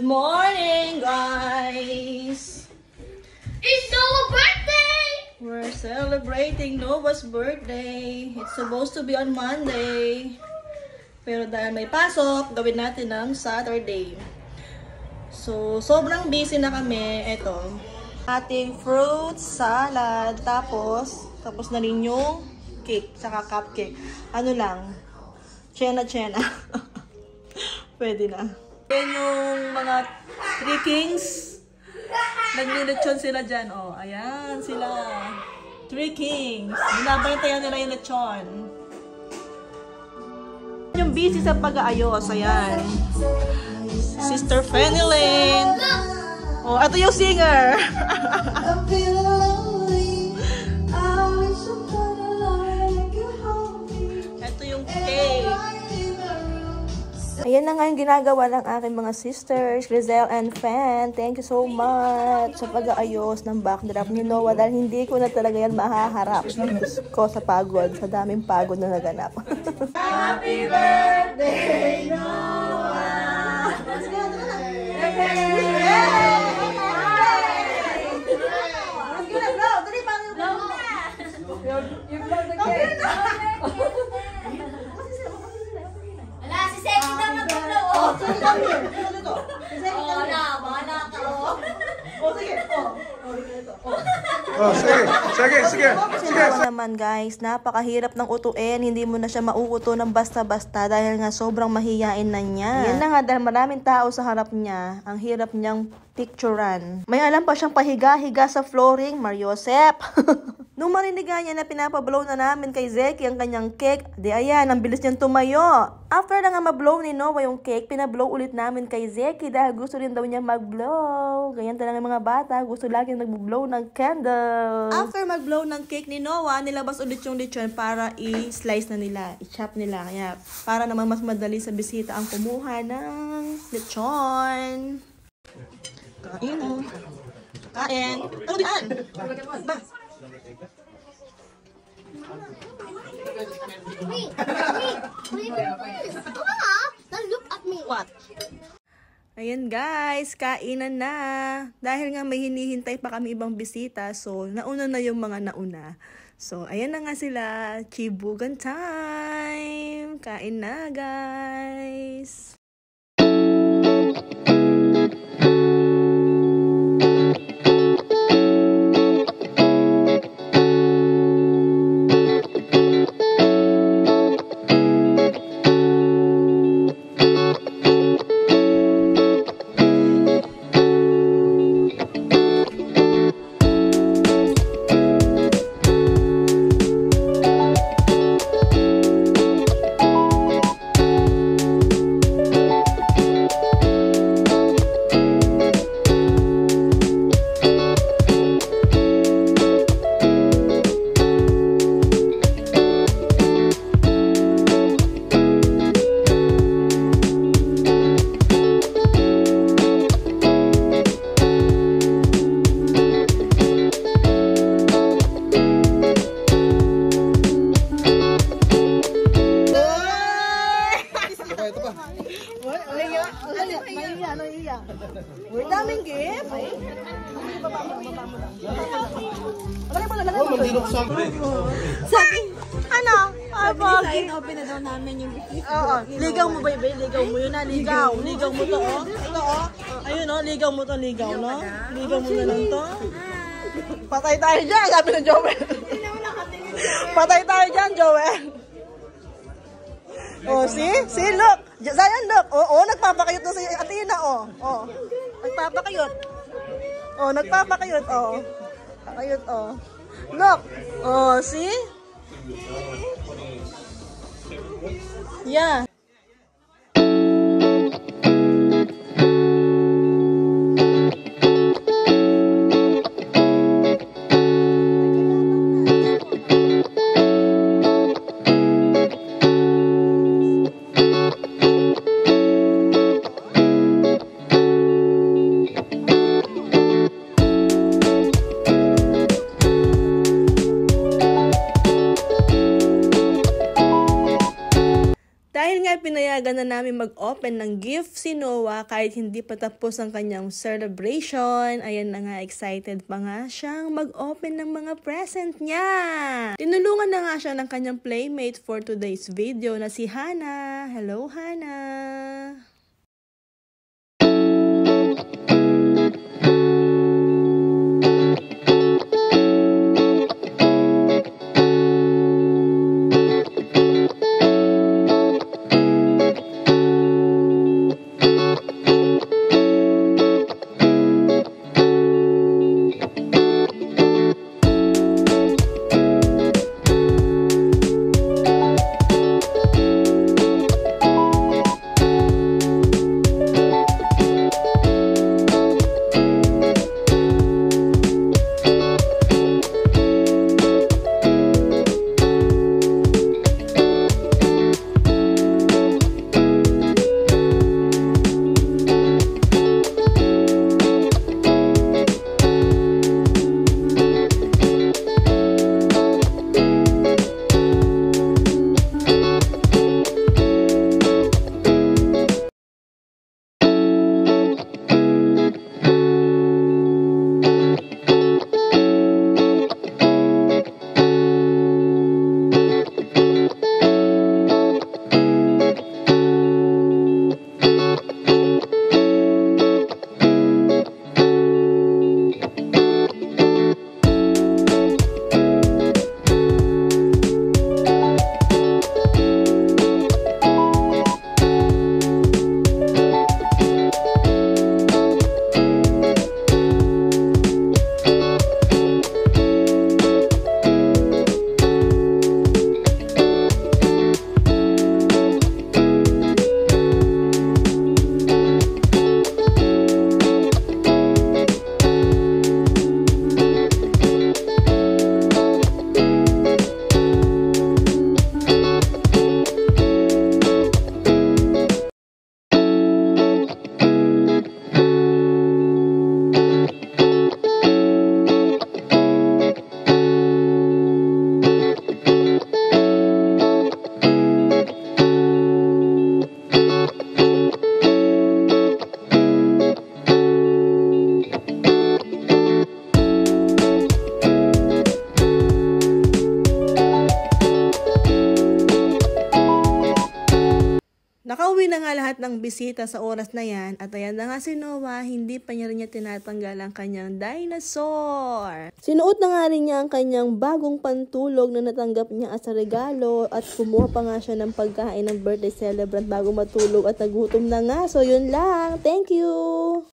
morning, guys! It's Noah's birthday! We're celebrating Noah's birthday. It's supposed to be on Monday. Pero dahil may pasok, gawin natin ng Saturday. So, sobrang busy na kami. Ito, ating fruit salad. Tapos na rin yung cake, saka cupcake. Ano lang, tsena-tsena. Pwede na. Yan yung mga three kings. Naglilitsyon sila dyan. Oh, ayan sila. Three kings. Binabantayan nila yung lechon. Yung busy sa pag-aayos. Ayan. Sister Fenilyn. Oh, ito yung singer. Ito yung cake. Ayan na nga yung ginagawa ng aking mga sisters, Grizel and Fan. Thank you so much sa pag-aayos ng backdrop ni Noah dahil hindi ko na talaga yan mahaharap ko sa pagod, sa daming pagod na naganap. Happy birthday, Noah! Let's go! You blow the cake. Ala, si Seki daw nag-blow. Oh, sige kami. Oo na, bahala ka. Sige. Naman guys, napakahirap ng utuin. Hindi mo na siya mauuto ng basta-basta dahil nga sobrang mahiyain na niya. Yan na nga dahil maraming tao sa harap niya. Ang hirap niyang picturean. May alam pa siyang pahiga-higa sa flooring, Mariosep. Nung marinig niya na pinapablow na namin kay Zeki ang kanyang cake, di ayan, ang bilis niyang tumayo. After na nga mablow ni Noah yung cake, pinablow ulit namin kay Zeki dahil gusto rin daw niya magblow. Ganyan talaga mga bata, gusto lagi nagbublow ng candle. After magblow ng cake ni Noah, nilabas ulit yung lechon para i-slice na nila, i-chop nila. Kaya para naman mas madali sa bisita ang kumuha ng lechon. Kain o. Kain. Ano diyan? Ba? Wait. Now look at me. What? Ayan guys, kainan na. Dahil nga may hinihintay pa kami ibang bisita, so nauna na yung mga nauna. So ayan na nga sila, chibugan time. Kain na guys. We're daming gift. Sabi, ano? Open na daw namin yung gift. Oo, ligaw mo baby, ligaw mo yun na, ligaw. Ligaw mo to, oh. Ito, oh. Ayun, oh, ligaw mo to, ligaw, no? Ligaw mo na lang to. Patay tayo dyan, sabi ng Joel. Patay tayo dyan, Joel. Oh, see? See, look. Zion, look. Oh, nagpapakayot na si Athena, oh. Oh. Nagpapakayot. Oh, nagpapakayot, oh. Pakayot, oh. Look. Oh, see? Yeah. talaga na namin mag-open ng gift si Noah kahit hindi pa tapos ang kanyang celebration. Ayan na nga, excited pa nga siyang mag-open ng mga present niya. Tinulungan na nga siya ng kanyang playmate for today's video na si Hannah. Hello, Hannah! Nakauwi na nga lahat ng bisita sa oras na yan at ayan na nga si Noah, hindi pa niya rin tinatanggal ang kanyang dinosaur. Sinuot na nga rin niya ang kanyang bagong pantulog na natanggap niya as a regalo at kumuha pa nga siya ng pagkain ng birthday celebrant bago matulog at nagutom na nga. So yun lang, thank you!